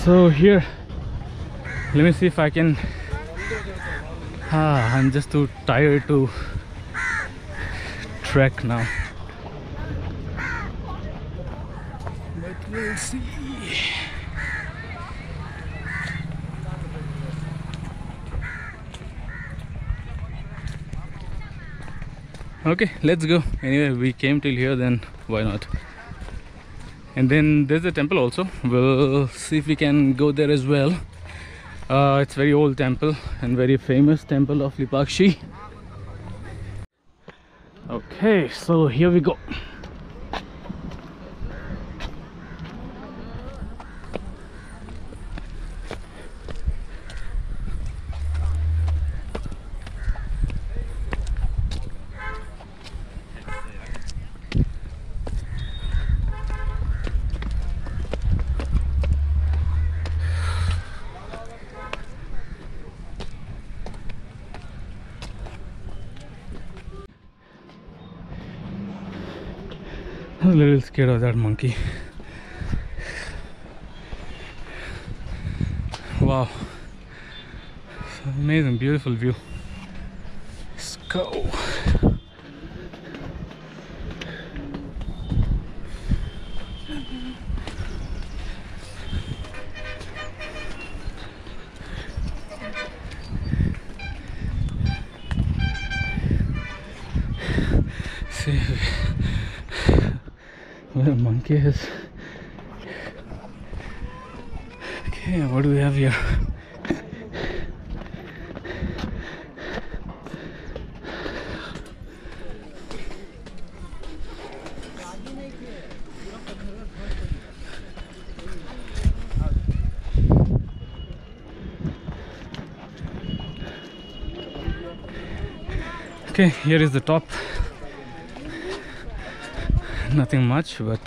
So here, let me see if I can. I'm just too tired to trek now. But we'll see. Okay, let's go. Anyway, we came till here, then why not? And then there's a temple also. We'll see if we can go there as well. It's very old temple and very famous temple of Lepakshi. Okay, so here we go. I'm a little scared of that monkey. Wow, it's an amazing, beautiful view. Let's go. See where the monkey is. Okay, what do we have here? Okay, here is the top. Nothing much, but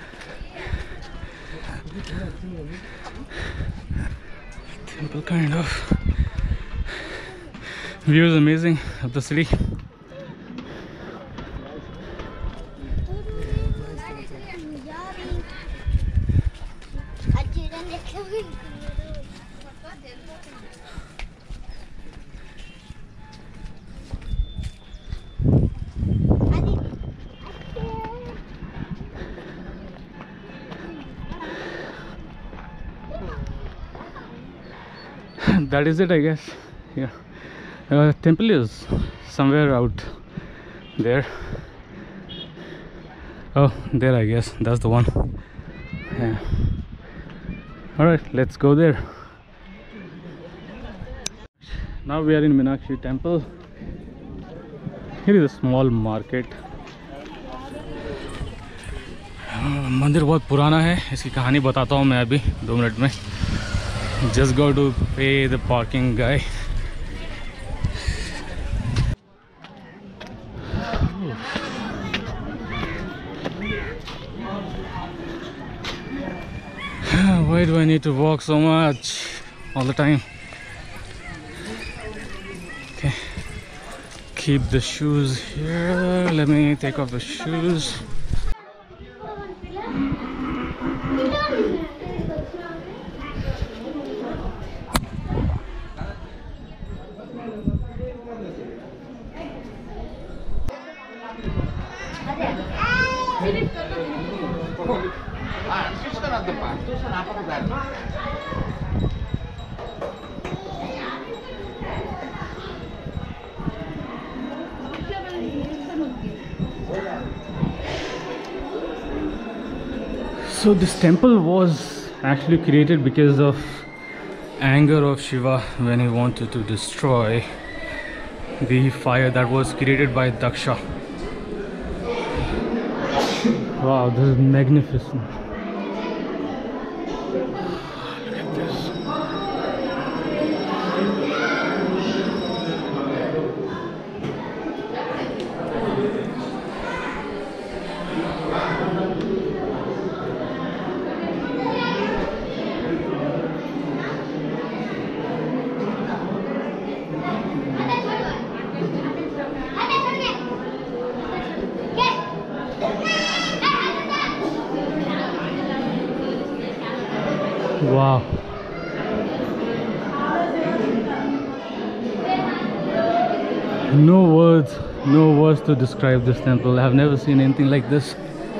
temple kind of. View is amazing of the city. That is it, I guess. Yeah, temple is somewhere out there. Oh, there, I guess that's the one. Yeah. All right, let's go there. Now we are in Meenakshi temple. Here is a small market. मंदिर बहुत पुराना है. इसकी कहानी बताता हूँ मैं अभी 2 मिनट में. Just go to pay the parking guy. Why do I need to walk so much all the time? Okay, keep the shoes here. Let me take off the shoes. So this temple was actually created because of anger of Shiva when he wanted to destroy the fire that was created by Daksha. Wow, this is magnificent. Look at this. Wow. No words to describe this temple. I have never seen anything like this.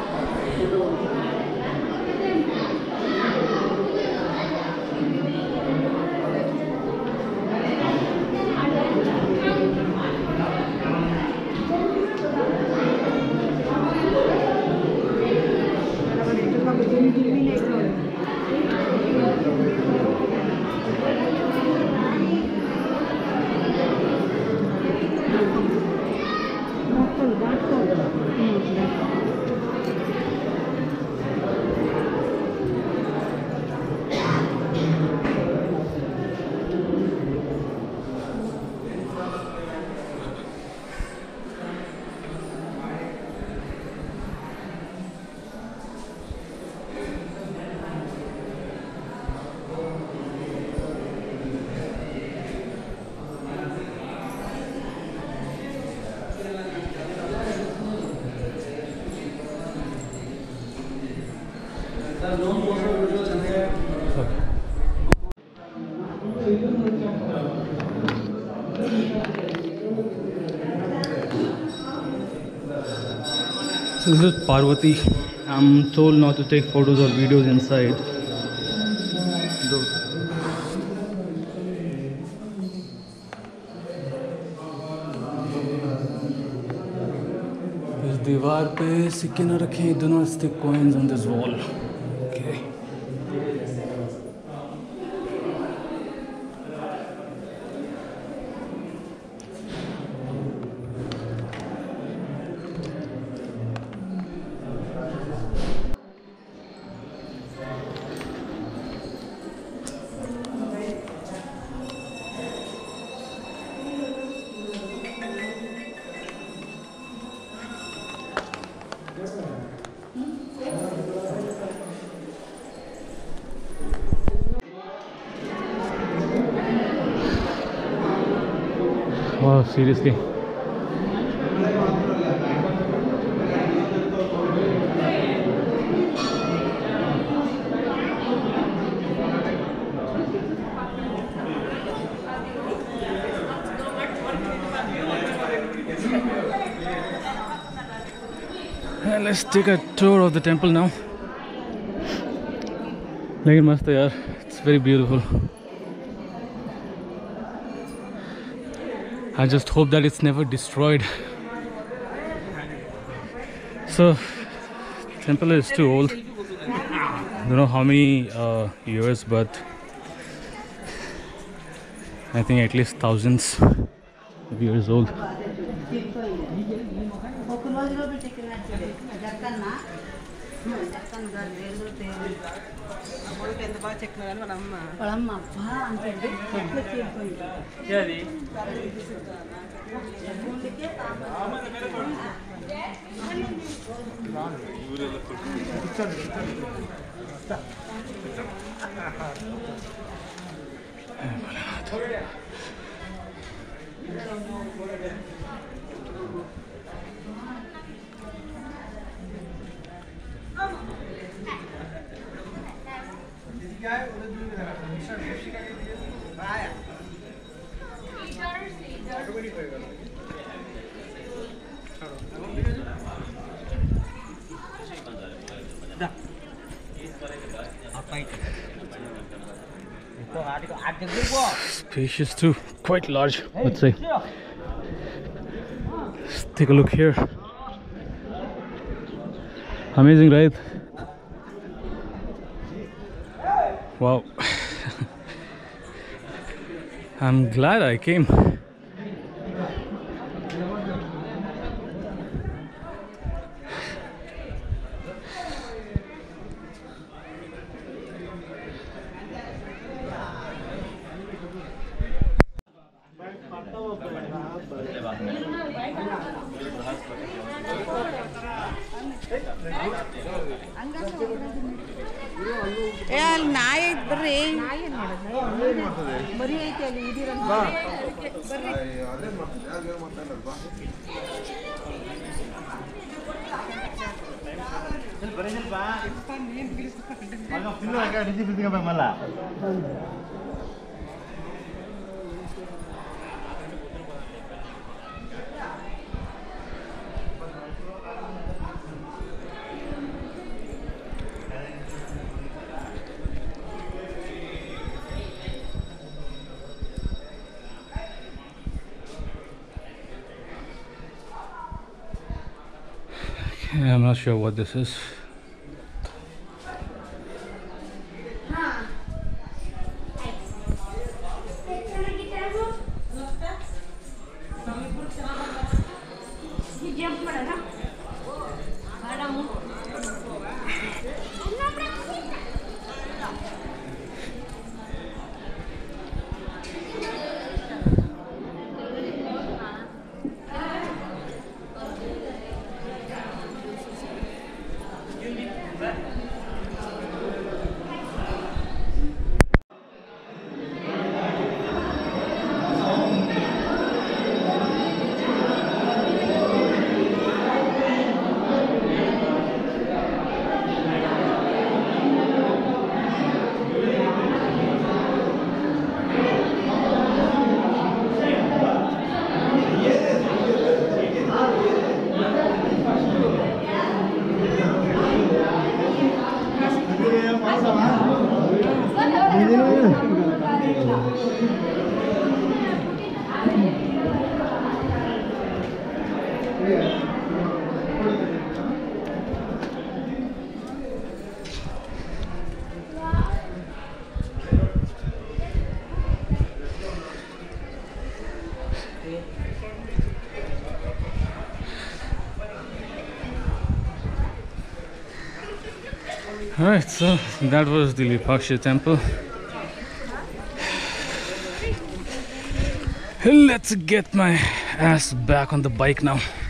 So this is Parvati. I'm told not to take photos or videos inside. इस दीवार पे सिक्के न रखें. Do not stick coins on this wall. Okay. Wow, seriously. And let's take a tour of the temple now. Lekin mast hai yaar. It's very beautiful. I just hope that it's never destroyed. So, temple is too old. Don't know how many years, but I think at least thousands of years old. Spacious too, quite large, let's say. Let's take a look here. Amazing, right? Wow. I'm glad I came. I'm not sure what this is. Alright, so that was the Lepakshi temple. Let's get my ass back on the bike now.